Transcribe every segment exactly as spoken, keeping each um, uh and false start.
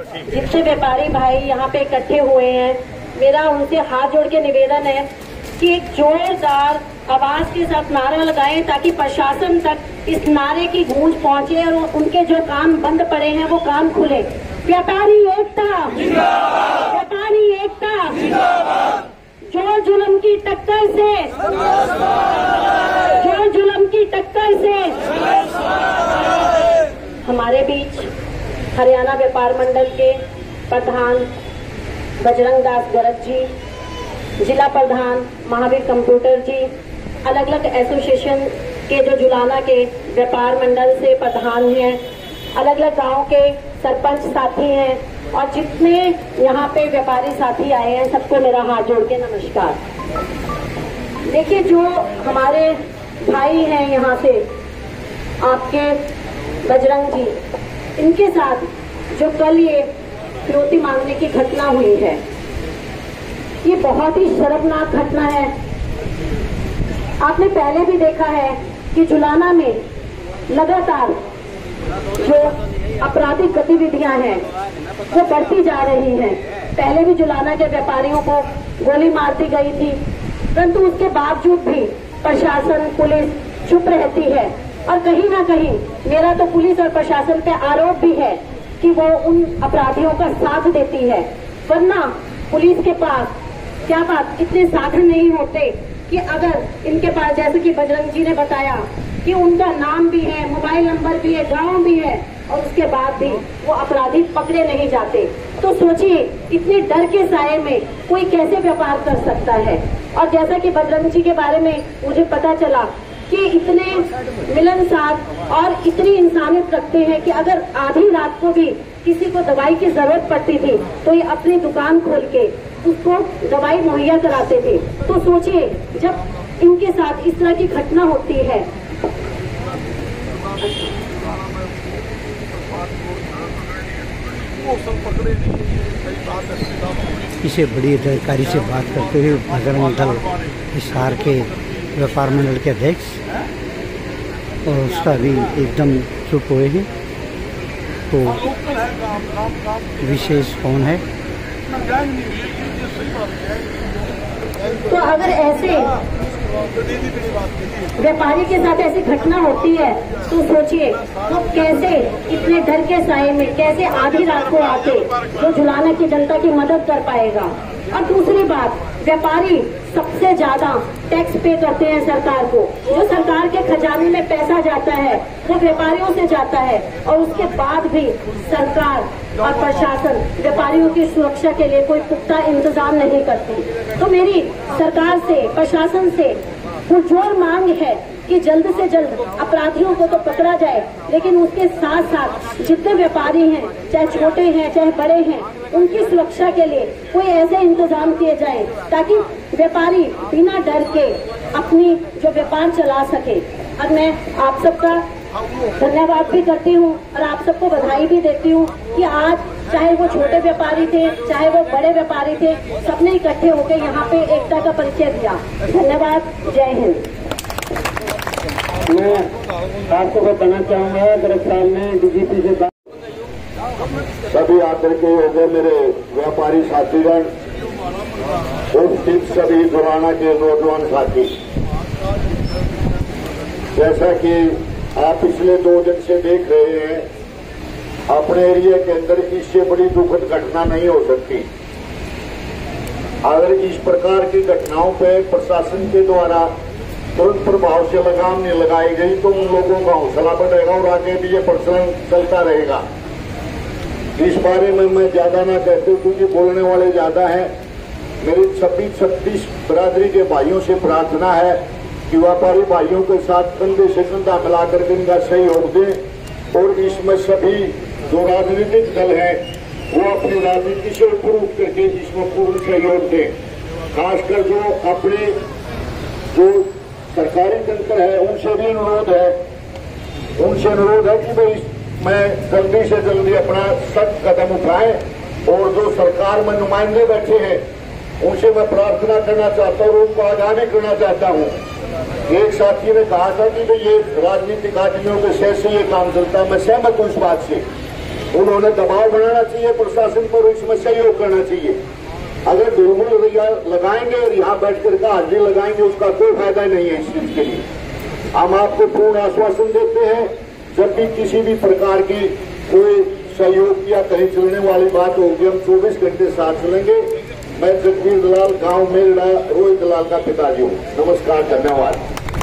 जितने व्यापारी भाई यहाँ पे इकट्ठे हुए हैं, मेरा उनसे हाथ जोड़ के निवेदन है कि एक जोरदार आवाज के साथ नारा लगाएं ताकि प्रशासन तक इस नारे की गूंज पहुंचे और उनके जो काम बंद पड़े हैं वो काम खुले। व्यापारी एकता, व्यापारी एकता, जोर जुल्म की टक्कर से, जोर जुल्म की टक्कर से। हमारे बीच हरियाणा व्यापार मंडल के प्रधान बजरंग दास गरज जी, जिला प्रधान महावीर कंप्यूटर जी, अलग अलग एसोसिएशन के जो जुलाना के व्यापार मंडल से प्रधान हैं, अलग अलग गांव के सरपंच साथी हैं और जितने यहाँ पे व्यापारी साथी आए हैं, सबको मेरा हाथ जोड़ के नमस्कार। देखिए, जो हमारे भाई हैं यहाँ से आपके बजरंग जी, इनके साथ जो कल ये फिरौती मांगने की घटना हुई है, ये बहुत ही शर्मनाक घटना है। आपने पहले भी देखा है कि जुलाना में लगातार जो आपराधिक गतिविधियां हैं वो बढ़ती जा रही हैं। पहले भी जुलाना के व्यापारियों को गोली मार दी गई थी, परंतु उसके बावजूद भी प्रशासन, पुलिस चुप रहती है और कहीं ना कहीं मेरा तो पुलिस और प्रशासन पे आरोप भी है कि वो उन अपराधियों का साथ देती है। वरना पुलिस के पास क्या बात इतने साधन नहीं होते कि अगर इनके पास, जैसे कि बजरंग जी ने बताया कि उनका नाम भी है, मोबाइल नंबर भी है, गांव भी है, और उसके बाद भी वो अपराधी पकड़े नहीं जाते। तो सोचिए, इतने डर के साये में कोई कैसे व्यापार कर सकता है। और जैसा कि बजरंग जी के बारे में मुझे पता चला कि इतने मिलनसार और इतनी इंसानियत रखते हैं कि अगर आधी रात को भी किसी को दवाई की जरूरत पड़ती थी तो ये अपनी दुकान खोल के उसको दवाई मुहैया कराते थे। तो सोचिए, जब इनके साथ इस तरह की घटना होती है, इसे बड़ी अधिकारी से बात करते हुए बजरंग दल हिसार के व्यापार मंडल के अध्यक्ष और उसका भी एकदम चुप हुए हैं। तो विशेष कौन है? तो अगर ऐसे व्यापारी के साथ ऐसी घटना होती है तो सोचिए वो तो कैसे इतने डर के साए में कैसे आधी रात को आके जो जुलाना की जनता की मदद कर पाएगा। और दूसरी बात, व्यापारी सबसे ज्यादा टैक्स पे करते हैं सरकार को। जो सरकार के खजाने में पैसा जाता है वो व्यापारियों से जाता है और उसके बाद भी सरकार और प्रशासन व्यापारियों की सुरक्षा के लिए कोई पुख्ता इंतजाम नहीं करती। तो मेरी सरकार से, प्रशासन से पुरजोर मांग है कि जल्द से जल्द अपराधियों को तो पकड़ा जाए, लेकिन उसके साथ साथ जितने व्यापारी हैं, चाहे छोटे हैं चाहे बड़े हैं, उनकी सुरक्षा के लिए कोई ऐसे इंतजाम किए जाए ताकि व्यापारी बिना डर के अपनी जो व्यापार चला सके। और मैं आप सबका धन्यवाद भी करती हूँ और आप सबको बधाई भी देती हूँ कि आज चाहे वो छोटे व्यापारी थे चाहे वो बड़े व्यापारी थे, सबने इकट्ठे होकर यहाँ पे एकता का परिचय दिया। धन्यवाद, जय हिंद। मैं आपको बताना चाहूंगा, गरज साहब ने डीजीपी से बात, सभी आकर के हो गए मेरे व्यापारी साथीगण और सभी जुलाना के नौजवान साथी। जैसा कि आप पिछले दो दिन से देख रहे हैं, अपने एरिया के अंदर इससे बड़ी दुखद घटना नहीं हो सकती। अगर इस प्रकार की घटनाओं पर प्रशासन के द्वारा तुरंत प्रभाव से लगाम नहीं लगाई गई तो उन लोगों का हौसला बढ़ेगा और आगे भी ये प्रचलन चलता रहेगा। इस बारे में मैं ज्यादा ना कहते हूँ क्योंकि बोलने वाले ज्यादा हैं। मेरी छब्बीस छत्तीस बिरादरी के भाइयों से प्रार्थना है कि व्यापारी भाइयों के साथ कंधे से कंधा मिलाकर के इनका सहयोग दें और इसमें सभी जो राजनीतिक दल हैं वो अपनी राजनीति से ऊपर उठ करके इसमें पूर्ण सहयोग दें। खासकर जो अपने जो सरकारी तंत्र है उनसे भी अनुरोध है उनसे अनुरोध है कि भाई मैं जल्दी से जल्दी अपना सख्त कदम उठाएं और जो सरकार में नुमाइंदे बैठे हैं उनसे मैं प्रार्थना करना चाहता हूँ और उनको आगामी करना चाहता हूँ। एक साथी ने कहा था कि भाई ये राजनीतिक आदमियों के शहर से ये काम चलता है, मैं सहमत हूँ इस बात से। उन्होंने दबाव बनाना चाहिए प्रशासन पर, इस समस्या योग करना चाहिए। अगर दुर्मूल लगाएंगे और यहाँ बैठ कर का हाजिरी लगाएंगे उसका कोई फायदा नहीं है। इस चीज के लिए हम आपको पूर्ण आश्वासन देते हैं, जब भी किसी भी प्रकार की कोई सहयोग या कहीं चलने वाली बात होगी हम चौबीस घंटे साथ चलेंगे। मैं जगवीर दलाल, गांव मेरड़ा, रोहित दलाल का पिताजी हूँ। नमस्कार, धन्यवाद।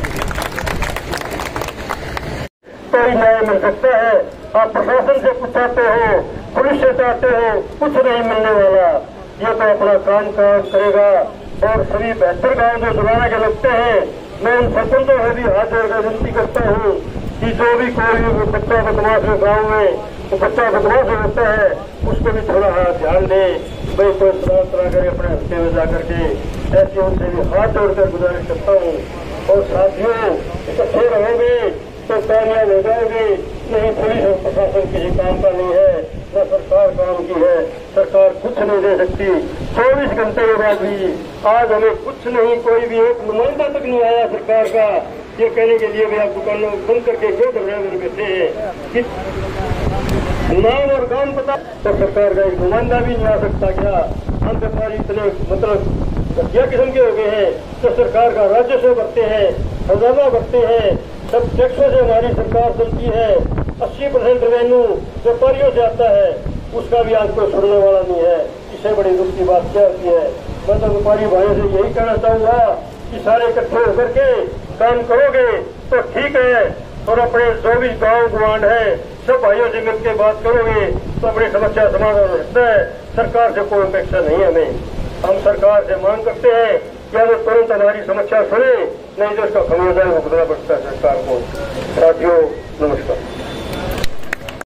कोई न्याय मिल सकता है, आप प्रशासन से कुछ चाहते हो, पुलिस से चाहते हो, कुछ नहीं मिलने वाला। ये तो अपना काम काम करेगा। और सभी बेहतर गांव जो दोबारा के लगते हैं, मैं उन सरपंचों से भी हाथ जोड़कर विनती करता हूँ कि जो भी कोई बच्चा बदमाश है गाँव में, तो बच्चा बदमाश होता है उसको भी थोड़ा हाथ ध्यान दे। भाई कोई तरह तरह करे अपने हफ्ते में जाकर के, ऐसे उनसे भी हाथ जोड़कर गुजारिश करता हूँ। और साथियों, इकट्ठे रहोगे तो कामयाब हो जाओगे। नहीं पुलिस और प्रशासन किसी काम का नहीं है, न सरकार काम की है। सरकार कुछ नहीं दे सकती। चौबीस घंटे के बाद भी आज हमें कुछ नहीं, कोई भी एक नुमाइंदा तक नहीं आया सरकार का ये कहने के लिए भी आप दुकानों बंद करके क्यों घबराए बैठे हैं। नाम और काम पता तो सरकार का एक नुमाइंदा भी नहीं आ सकता क्या? हम व्यापारी इतने मतलब घटिया किस्म के हो गए हैं तो सरकार का राजस्व भरते हैं, खजाना भरते हैं, सब टैक्सों से हमारी सरकार चलती है। अस्सी परसेंट रेवेन्यू व्यापारियों से आता है, उसका भी आज कोई सुनने वाला नहीं है। इससे बड़ी दुख की बात क्या होती है? मैं तो व्यापारी भाइयों से यही कहना चाहूंगा कि सारे इकट्ठे होकर के काम करोगे तो ठीक है, और अपने जो भी गाँव गुआंढ है सब भाइयों से मिलकर बात करोगे तो अपनी समस्या समाधान हो सकता है। सरकार से कोई अपेक्षा नहीं है हमें। हम सरकार से मांग करते हैं कि वो तुरंत हमारी समस्या सुने, नहीं तो इसका खमियाजा भुगतना पड़ता है सरकार को। साथियों, नमस्कार।